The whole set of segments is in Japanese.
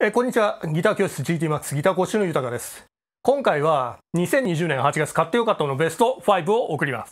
こんにちは。ギター教室 GTMAX ギター講師の豊です。今回は2020年8月買ってよかったものベスト5を送ります。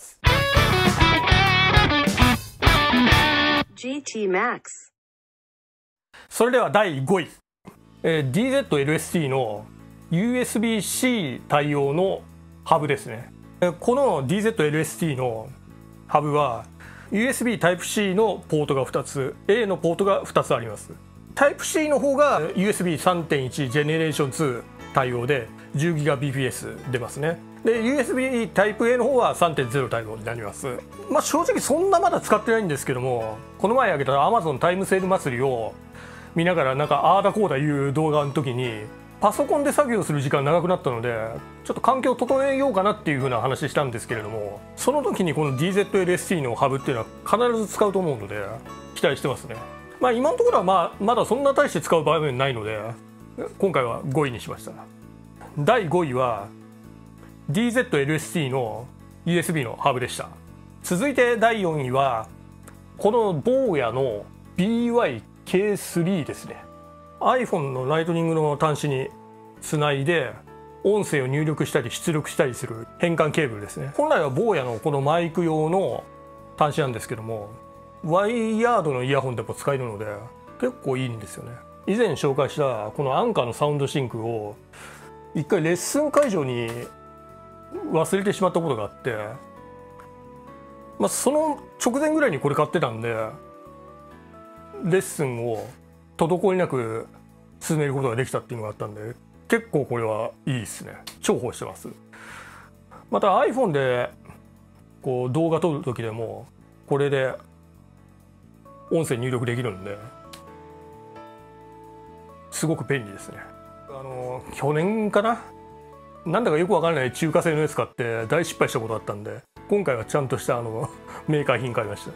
GTMAX。 それでは第5位。DZ-LST の USB-C 対応のハブですね。この DZ-LST のハブは USB Type-C のポートが2つ、A のポートが2つあります。Type-C の方が USB3.1 ジェネレーション2対応で 10Gbps 出ますね。で USB Type-A の方は 3.0 対応になります。正直そんなまだ使ってないんですけども、この前上げた Amazon タイムセール祭りを見ながらああだこうだいう動画の時にパソコンで作業する時間長くなったのでちょっと環境を整えようかなっていう風な話したんですけれども、その時にこの DZ-LST のハブっていうのは必ず使うと思うので期待してますね。今のところはまだそんな大して使う場面ないので今回は5位にしました。第5位は DZ-LST の USB のハブでした。続いて第4位はこの坊やの BY-K3 ですね。 iPhone のライトニングの端子につないで音声を入力したり出力したりする変換ケーブルですね。本来は坊やのこのマイク用の端子なんですけどもワイヤードのイヤホンでも使えるので結構いいんですよね。以前紹介したこのアンカーのサウンドシンクを一回レッスン会場に忘れてしまったことがあって、その直前ぐらいにこれ買ってたんでレッスンを滞りなく進めることができたっていうのがあったんで結構これはいいですね。重宝してます。また iPhone でこう動画撮る時でもこれで音声入力できるんですごく便利ですね。去年かな、なんだかよくわからない中華製のやつ買って大失敗したことあったんで今回はちゃんとしたメーカー品買いました。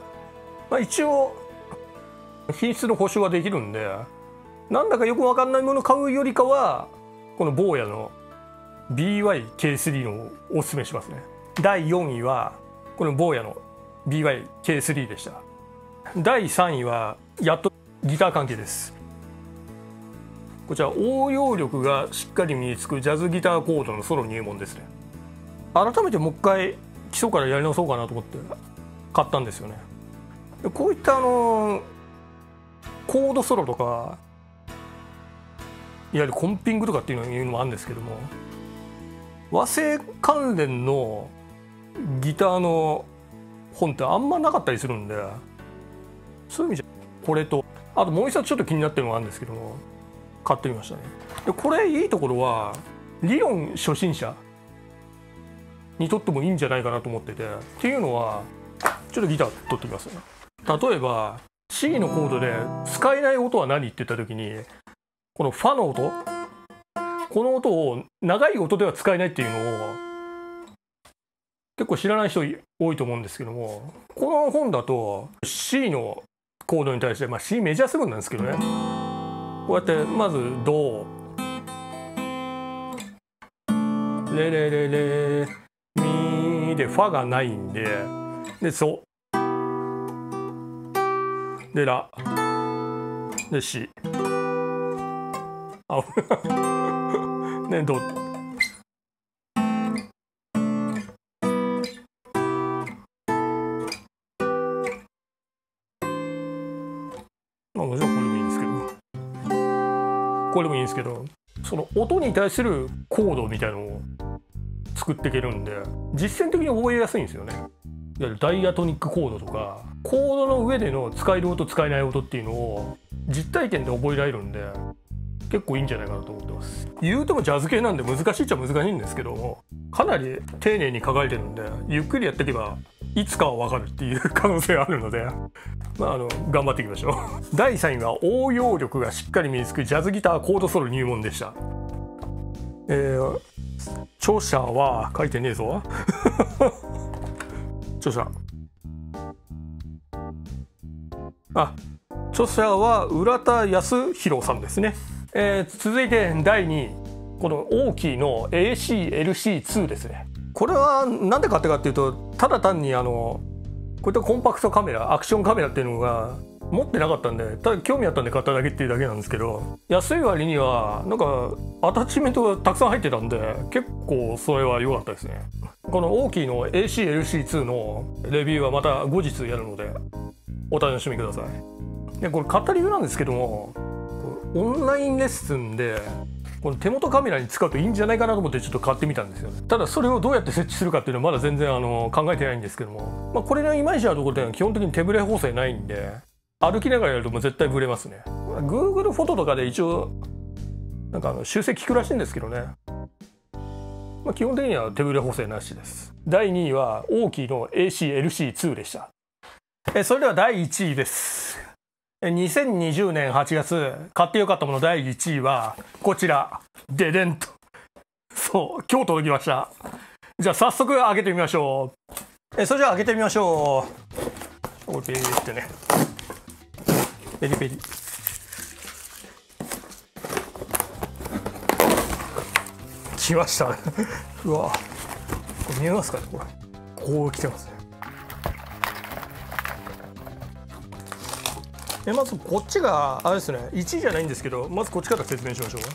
一応品質の保証はできるんでなんだかよくわかんないもの買うよりかはこの坊やの BY-K3 のをおすすめしますね。第4位はこの坊やの BY-K3 でした。第3位はやっとギター関係です。こちら応用力がしっかり身につくジャズギターコードのソロ入門ですね。改めてもう一回基礎からやり直そうかなと思って買ったんですよね。こういったコードソロとかいわゆるコンピングとかっていうのもあるんですけども和製関連のギターの本ってあんまなかったりするんでそういう意味じゃこれとあともう一冊ちょっと気になってるのがあるんですけども買ってみましたね。でこれいいところは理論初心者にとってもいいんじゃないかなと思っててっていうのはちょっとギター取ってみますね。例えば C のコードで使えない音は何って言った時にこのファの音この音を長い音では使えないっていうのを結構知らない人多いと思うんですけどもこの本だと C のコードに対して、C メジャー7なんですけどねこうやってまずドレレレレミでファがないんでソでラでシあねドもちろんこれでもいいんですけどこれでもいいんですけどその音に対するコードみたいなのを作っていけるんで実践的に覚えやすいんですよね。いわゆるダイアトニックコードとかコードの上での使える音使えない音っていうのを実体験で覚えられるんで結構いいんじゃないかなと思ってます。言うてもジャズ系なんで難しいっちゃ難しいんですけどもかなり丁寧に書かれてるんでゆっくりやっていけばいつかは分かるっていう可能性があるので頑張っていきましょう。第3位は応用力がしっかり身につくジャズギターコードソロ入門でした。著者は書いてねえぞ著者は浦田康弘さんですね。続いて第2位このオーキーの ACLC2 ですね。これは何で買ったかっていうとただ単にこういったコンパクトカメラアクションカメラっていうのが持ってなかったんで、ただ興味あったんで買っただけっていうだけなんですけど、安い割にはなんかアタッチメントがたくさん入ってたんで、結構それは良かったですね。このオーキーの ACLC2 のレビューはまた後日やるのでお楽しみください。でこれ買った理由なんですけども、オンラインレッスンでこの手元カメラに使うといいんじゃないかなと思ってちょっと買ってみたんですよね。ただそれをどうやって設置するかっていうのはまだ全然考えてないんですけども、これのいまいちなところでは基本的に手ブレ補正ないんで、歩きながらやるともう絶対ブレますね。Google フォトとかで一応なんか修正効くらしいんですけどね、基本的には手ブレ補正なしです。第2位はオーキーの ACLC2 でした。それでは第1位です。2020年8月買ってよかったもの第1位はこちら、ででんと、そう今日届きました。じゃあ早速開けてみましょう。それじゃあ開けてみましょう。これペリってね、ペリペリ。来ましたね。うわ、これ見えますかね。これこう来てますね。まずこっちがあれですね、1位じゃないんですけど、まずこっちから説明しましょう。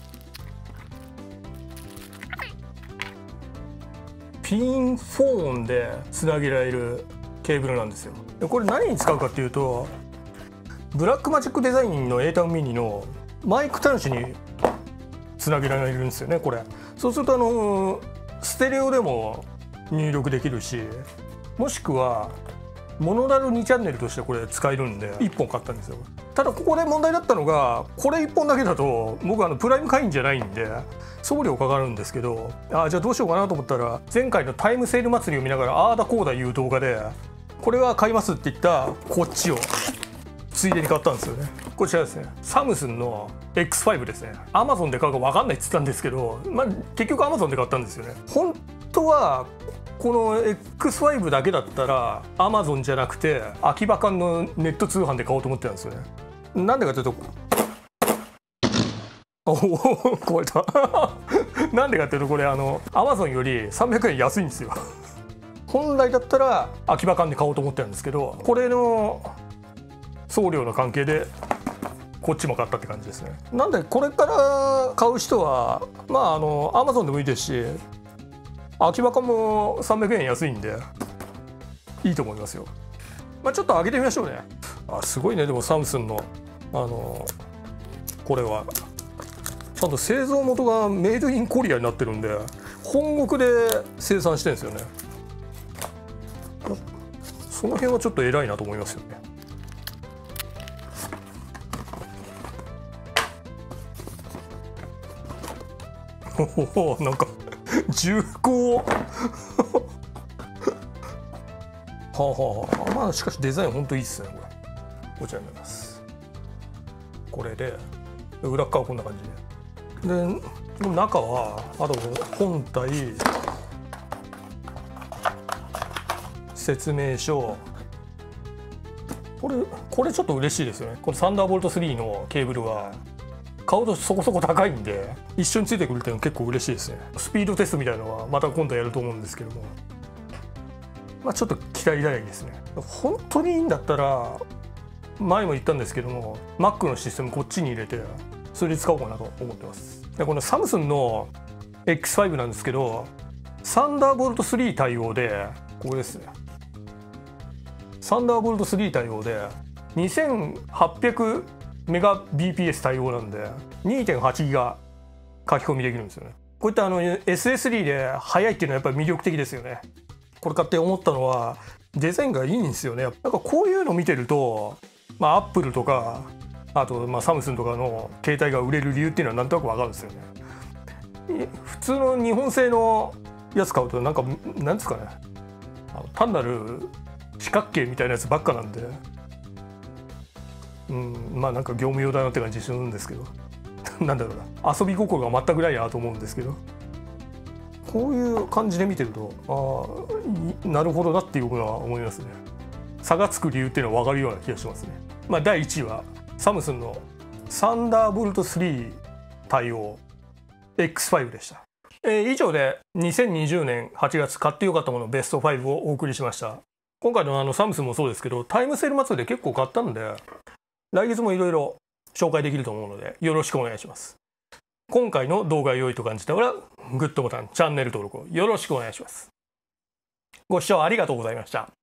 ピンフォンでつなげられるケーブルなんですよ。これ何に使うかっていうと、ブラックマジックデザインの A タウンミニのマイク端子につなげられるんですよね。これそうするとステレオでも入力できるし、もしくはモノラル2チャンネルとしてこれ使えるんで1本買ったんですよ。ただここで問題だったのが、これ1本だけだと僕プライム会員じゃないんで送料かかるんですけど、じゃあどうしようかなと思ったら、前回のタイムセール祭りを見ながらあーだこうだ言う動画で、これは買いますって言ったこっちをついでに買ったんですよね。こちらですね、サムスンの X5 ですね。アマゾンで買うか分かんないって言ったんですけど、結局アマゾンで買ったんですよね。本当はこの X5 だけだったら Amazon じゃなくて秋葉館のネット通販で買おうと思ってたんですよね。なんでかというと、おお壊れたなんでかっていうと、これAmazon より300円安いんですよ。本来だったら秋葉館で買おうと思ってたんですけど、これの送料の関係でこっちも買ったって感じですね。なんでこれから買う人はAmazon でもいいですし、秋葉館も300円安いんでいいと思いますよ。ちょっと開けてみましょうね。すごいね。でもサムスンのこれはちゃんと製造元がメイドインコリアになってるんで、本国で生産してるんですよね。その辺はちょっと偉いなと思いますよね。おお、なんか重厚はあはあ、しかしデザインほんといいっすね。こちらになります。これで裏側はこんな感じで、中はあと本体、説明書、これちょっと嬉しいですよね。このサンダーボルト3のケーブルは買うとそこそこ高いんで、一緒についてくるっていうのは結構嬉しいですね。スピードテストみたいなのはまた今度やると思うんですけども、ちょっと期待大ですね。本当にいいんだったら、前も言ったんですけども Mac のシステムこっちに入れてそれで使おうかなと思ってます。でこのサムスンの X5 なんですけど、サンダーボルト3対応で、これですね、サンダーボルト3対応で2800メガ BPS 対応なんで 2.8 ギガ書き込みできるんですよね。こういったSSD で速いっていうのはやっぱり魅力的ですよね。これ買って思ったのはデザインがいいんですよね。なんかこういうの見てると、アップルとかあとサムスンとかの携帯が売れる理由っていうのはなんとなく分かるんですよね。普通の日本製のやつ買うとなんですかね、単なる四角形みたいなやつばっかなんで、なんか業務用だなって感じするんですけどなんだろうな、遊び心が全くないなと思うんですけど、こういう感じで見てるとなるほどなっていうふうには思いますね。差がつく理由っていうのは分かるような気がしますね。第1位はサムスンのサンダーボルト3対応 X5 でした。以上で2020年8月買ってよかったものベスト5をお送りしました。 今回のサムスンもそうですけど、タイムセール祭りで結構買ったんで、来月もいろいろ紹介できると思うので、よろしくお願いします。今回の動画が良いと感じたら、グッドボタン、チャンネル登録をよろしくお願いします。ご視聴ありがとうございました。